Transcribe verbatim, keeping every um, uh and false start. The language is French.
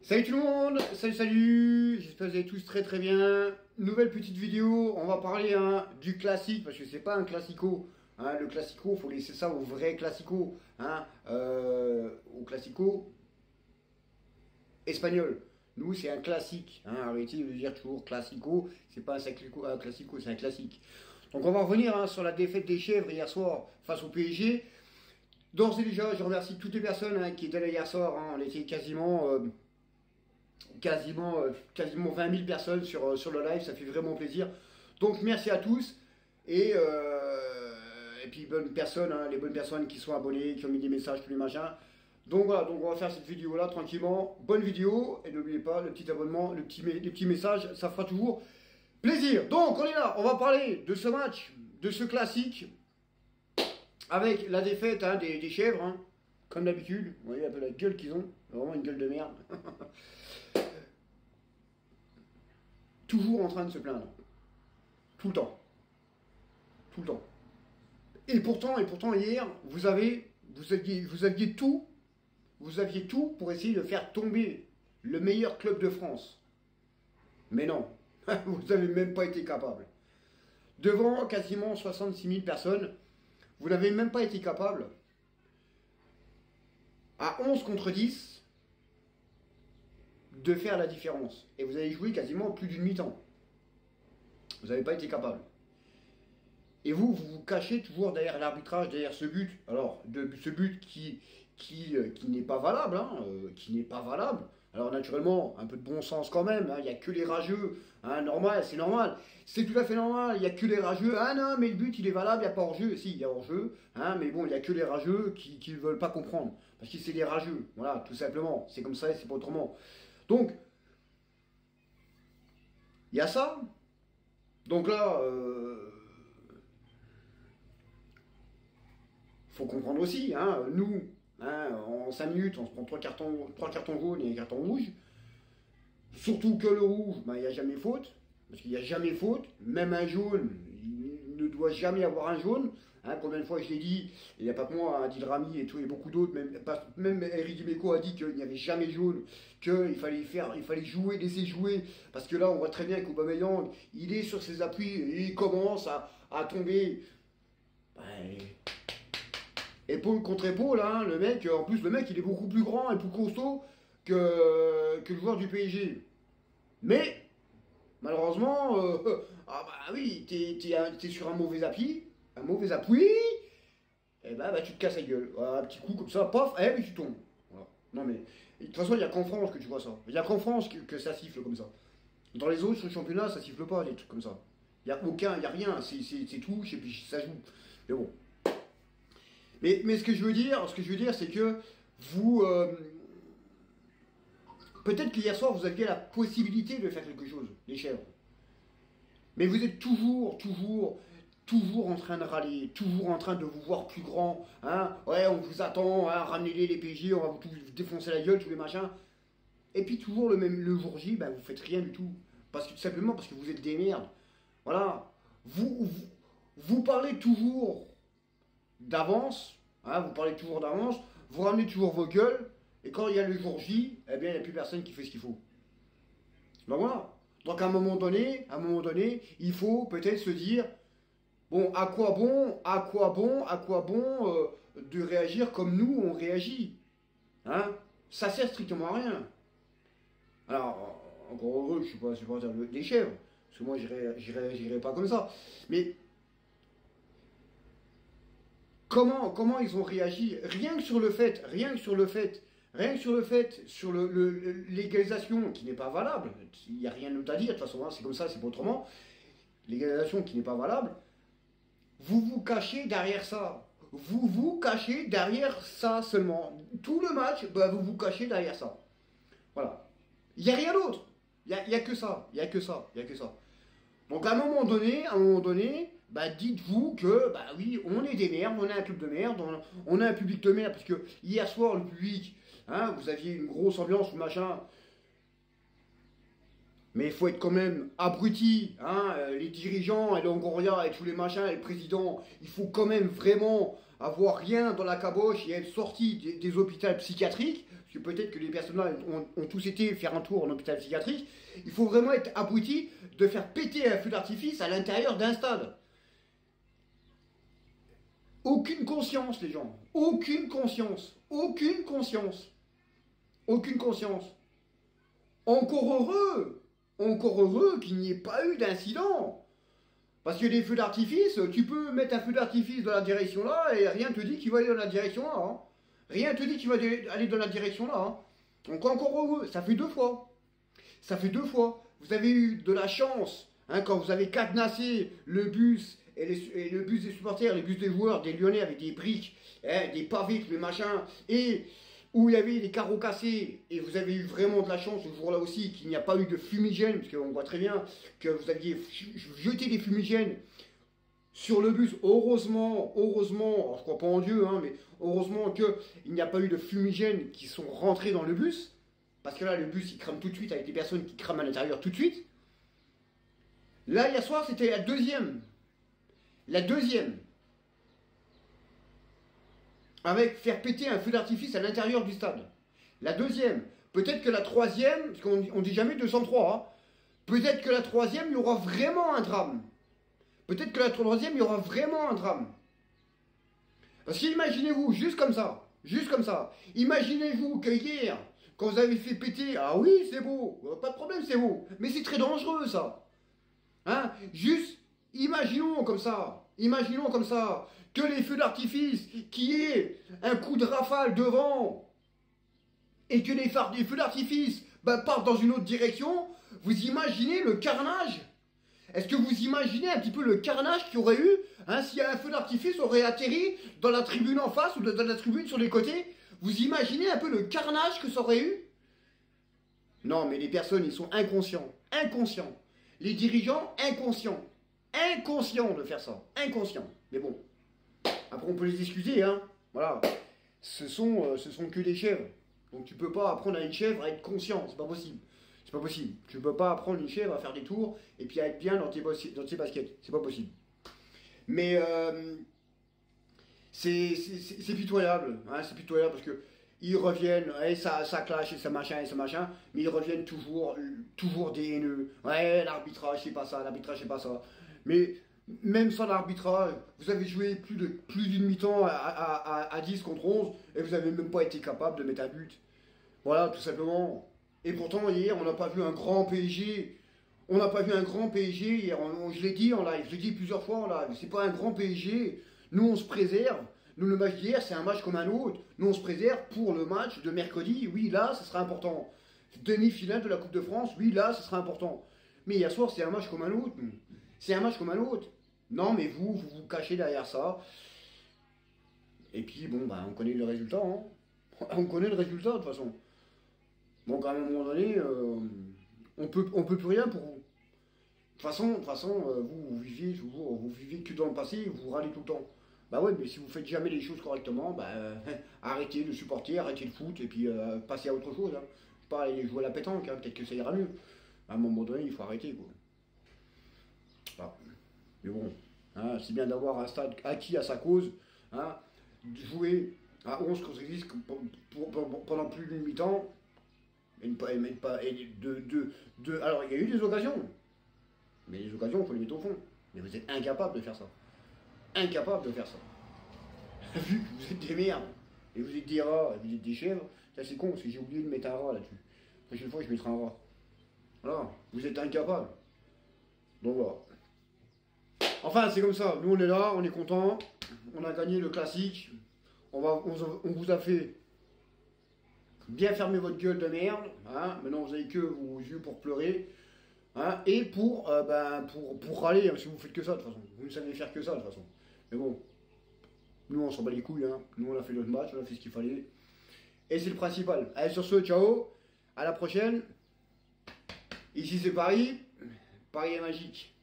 Salut tout le monde, salut salut, j'espère que vous allez tous très très bien. Nouvelle petite vidéo, on va parler hein, du classique, parce que c'est pas un classico. Hein, le classico, il faut laisser ça au vrai classico, hein, euh, au classico espagnol. Nous, c'est un classique. Hein, arrêtez de dire toujours classico, c'est pas un classico, un classico, c'est un classique. Donc on va revenir hein, sur la défaite des Chèvres hier soir face au P S G. D'ores et déjà, je remercie toutes les personnes hein, qui étaient là hier soir. Hein, on était quasiment... Euh, quasiment, euh, quasiment vingt mille personnes sur, euh, sur le live, ça fait vraiment plaisir. Donc merci à tous. Et, euh, et puis bonnes personnes, hein, les bonnes personnes qui sont abonnées, qui ont mis des messages, tous les machins. Donc voilà, donc on va faire cette vidéo là tranquillement. Bonne vidéo, et n'oubliez pas le petit abonnement, le petit, les petits messages, ça fera toujours plaisir. Donc on est là, on va parler de ce match, de ce classique, avec la défaite hein, des, des Chèvres, hein, comme d'habitude. Vous voyez un peu la gueule qu'ils ont, vraiment une gueule de merde. Toujours en train de se plaindre. Tout le temps. Tout le temps. Et pourtant, et pourtant hier, vous avez, vous aviez, vous aviez tout, vous aviez tout pour essayer de faire tomber le meilleur club de France. Mais non, vous n'avez même pas été capable. Devant quasiment soixante-six mille personnes, vous n'avez même pas été capable, à onze contre dix, de faire la différence. Et vous avez joué quasiment plus d'une mi-temps. Vous n'avez pas été capable. Et vous, vous vous cachez toujours derrière l'arbitrage, derrière ce but. Alors, de, ce but qui, qui, euh, qui n'est pas valable, hein, euh, qui n'est pas valable. Alors naturellement, un peu de bon sens quand même, hein, il n'y a que les rageux, hein, normal, c'est normal, c'est tout à fait normal, il n'y a que les rageux, ah non, mais le but il est valable, il n'y a pas hors-jeu, si, il y a hors-jeu, hein, mais bon, il n'y a que les rageux qui ne veulent pas comprendre, parce que c'est des rageux, voilà, tout simplement, c'est comme ça et c'est pas autrement. Donc, il y a ça, donc là, euh, faut comprendre aussi, hein, nous, hein, en cinq minutes, on se prend trois cartons, trois cartons jaunes et un carton rouge. Surtout que le rouge, ben, il n'y a jamais faute. Parce qu'il n'y a jamais faute. Même un jaune, il ne doit jamais avoir un jaune. Hein, combien de fois je l'ai dit, il n'y a pas que moi, hein, Adil Rami et tout, et beaucoup d'autres, même, même Eric Dimeco a dit qu'il n'y avait jamais jaune, qu'il fallait faire, il fallait jouer, laisser jouer. Parce que là, on voit très bien qu'Aubameyang, il est sur ses appuis et il commence à, à tomber. Ben, épaule contre épaule, hein, le mec, en plus le mec il est beaucoup plus grand et plus costaud que, que le joueur du P S G. Mais, malheureusement, euh, ah bah oui, t'es t'es sur un mauvais appui, un mauvais appui, et bah, bah tu te casses la gueule. Voilà, un petit coup comme ça, paf, et puis tu tombes. Voilà. Non mais, de toute façon il n'y a qu'en France que tu vois ça. Il n'y a qu'en France que, que ça siffle comme ça. Dans les autres championnats, ça siffle pas des trucs comme ça. Il n'y a aucun, il n'y a rien, c'est touche et puis ça joue. Mais bon. Mais, mais ce que je veux dire, ce que je veux dire, c'est que vous, euh, peut-être qu'hier soir vous aviez la possibilité de faire quelque chose, les Chèvres. Mais vous êtes toujours, toujours, toujours en train de râler, toujours en train de vous voir plus grand. Hein, ouais, on vous attend, hein, ramenez-les les P J, on va vous, tout, vous défoncer la gueule, tous les machins. Et puis toujours le même le jour J, ben, vous faites rien du tout, parce que tout simplement parce que vous êtes des merdes. Voilà, vous, vous, vous parlez toujours d'avance, hein, vous parlez toujours d'avance, vous ramenez toujours vos gueules, et quand il y a le jour J, eh bien il n'y a plus personne qui fait ce qu'il faut. Donc voilà. Donc à un moment donné, à un moment donné, il faut peut-être se dire, bon, à quoi bon, à quoi bon, à quoi bon euh, de réagir comme nous on réagit, hein? Ça sert strictement à rien. Alors, encore heureux, je ne suis pas supporter des Chèvres, parce que moi je ne réagirais pas comme ça, mais Comment, comment ils ont réagi, rien que sur le fait, rien que sur le fait, rien que sur le fait, sur le, le, le légalisation qui n'est pas valable, il n'y a rien d'autre à dire, de toute façon, hein, c'est comme ça, c'est pas autrement, légalisation qui n'est pas valable, vous vous cachez derrière ça, vous vous cachez derrière ça seulement, tout le match, bah, vous vous cachez derrière ça, voilà, il n'y a rien d'autre, il n'y a, y a que ça, il n'y a que ça, il n'y a que ça. Donc à un moment donné, à un moment donné, bah dites-vous que, bah oui, on est des merdes, on est un club de merde, on, on a un public de merde, parce que hier soir, le public, hein, vous aviez une grosse ambiance ou machin, mais il faut être quand même abruti, hein, les dirigeants, et Longoria, et tous les machins, et le président, il faut quand même vraiment avoir rien dans la caboche et être sorti des, des hôpitaux psychiatriques, que peut-être que les personnes là ont, ont tous été faire un tour en hôpital psychiatrique, il faut vraiment être abruti de faire péter un feu d'artifice à l'intérieur d'un stade. Aucune conscience, les gens. Aucune conscience. Aucune conscience. Aucune conscience. Encore heureux. Encore heureux qu'il n'y ait pas eu d'incident. Parce que les feux d'artifice, tu peux mettre un feu d'artifice dans la direction là et rien ne te dit qu'il va aller dans la direction là. Hein. Rien ne te dit qu'il va aller dans la direction là. Hein. Donc encore heureux. Ça fait deux fois. Ça fait deux fois. Vous avez eu de la chance hein, quand vous avez cadenassé le bus. Et, les, et le bus des supporters, les bus des joueurs, des Lyonnais avec des briques, hein, des pavés, tous les machins, et où il y avait des carreaux cassés, et vous avez eu vraiment de la chance ce jour-là aussi qu'il n'y a pas eu de fumigène, parce qu'on voit très bien que vous aviez jeté des fumigènes sur le bus. Heureusement, heureusement, alors je crois pas en Dieu, hein, mais heureusement qu'il n'y a pas eu de fumigènes qui sont rentrés dans le bus, parce que là, le bus, il crame tout de suite, avec des personnes qui crament à l'intérieur tout de suite. Là, hier soir, c'était la deuxième. La deuxième, avec faire péter un feu d'artifice à l'intérieur du stade. La deuxième, peut-être que la troisième, parce qu'on on dit jamais deux cent trois, hein, peut-être que la troisième, il y aura vraiment un drame. Peut-être que la troisième, il y aura vraiment un drame. Parce qu'imaginez-vous, juste comme ça, juste comme ça, imaginez-vous que hier, quand vous avez fait péter, ah oui, c'est beau, pas de problème, c'est beau, mais c'est très dangereux ça. Hein, juste... Imaginons comme ça, imaginons comme ça, que les feux d'artifice, qu'il y ait un coup de rafale devant, et que les, les feux d'artifice bah, partent dans une autre direction, vous imaginez le carnage? Est-ce que vous imaginez un petit peu le carnage qu'il y aurait eu hein, si un feu d'artifice aurait atterri dans la tribune en face ou dans la tribune sur les côtés? Vous imaginez un peu le carnage que ça aurait eu? Non, mais les personnes, ils sont inconscients, inconscients. Les dirigeants, inconscients. Inconscient de faire ça, inconscient. Mais bon, après on peut les excuser, hein. Voilà, ce sont, euh, ce sont que des chèvres. Donc tu peux pas apprendre à une chèvre à être conscient, c'est pas possible. C'est pas possible. Tu peux pas apprendre une chèvre à faire des tours et puis à être bien dans tes, dans tes baskets. C'est pas possible. Mais euh, c'est pitoyable, hein, c'est pitoyable parce que ils reviennent, et ça, ça clash et ça machin et ça machin, mais ils reviennent toujours, toujours des haineux. Ouais, l'arbitrage c'est pas ça, l'arbitrage c'est pas ça. Mais même sans l'arbitrage, vous avez joué plus de plus d'une mi-temps à, à, à, à dix contre onze et vous n'avez même pas été capable de mettre un but. Voilà, tout simplement. Et pourtant, hier, on n'a pas vu un grand P S G. On n'a pas vu un grand P S G hier. On, on, je l'ai dit en live, je l'ai dit plusieurs fois en live. C'est pas un grand P S G. Nous, on se préserve. Nous, le match d'hier, c'est un match comme un autre. Nous, on se préserve pour le match de mercredi. Oui, là, ce sera important. Demi-finale de la Coupe de France. Oui, là, ce sera important. Mais hier soir, c'est un match comme un autre. C'est un match comme un autre. Non, mais vous, vous vous cachez derrière ça. Et puis, bon, bah, on connaît le résultat. Hein. On connaît le résultat, de toute façon. Donc, à un moment donné, euh, on peut, on peut plus rien pour vous. De toute façon, de toute façon euh, vous, vous vivez toujours, vous vivez que dans le passé, vous râlez tout le temps. Bah ouais, mais si vous faites jamais les choses correctement, bah, euh, arrêtez de supporter, arrêtez le foot, et puis euh, passez à autre chose. Hein. Je sais pas, aller jouer à la pétanque, hein, peut-être que ça ira mieux. À un moment donné, il faut arrêter, quoi. Ah. Mais bon, hein, c'est bien d'avoir un stade acquis à sa cause, hein, de jouer à onze contre dix pendant plus d'une mi-temps, et, et, et de, de, de, alors il y a eu des occasions, mais les occasions, il faut les mettre au fond. Mais vous êtes incapable de faire ça. Incapable de faire ça. Vu que vous êtes des merdes, et vous êtes des rats, et vous êtes des chèvres, ça c'est con, parce que j'ai oublié de mettre un rat là-dessus. La prochaine fois, je mettrai un rat. Voilà, vous êtes incapable. Donc voilà. Enfin, c'est comme ça. Nous, on est là, on est content. On a gagné le classique. On, va, on, on vous a fait bien fermer votre gueule de merde. Hein. Maintenant, vous avez que vos yeux pour pleurer. Hein. Et pour, euh, ben, pour, pour râler, hein, si vous faites que ça, de toute façon. Vous ne savez faire que ça, de toute façon. Mais bon, nous, on s'en bat les couilles. Hein. Nous, on a fait notre match, on a fait ce qu'il fallait. Et c'est le principal. Allez, sur ce, ciao. À la prochaine. Ici, c'est Paris. Paris est magique.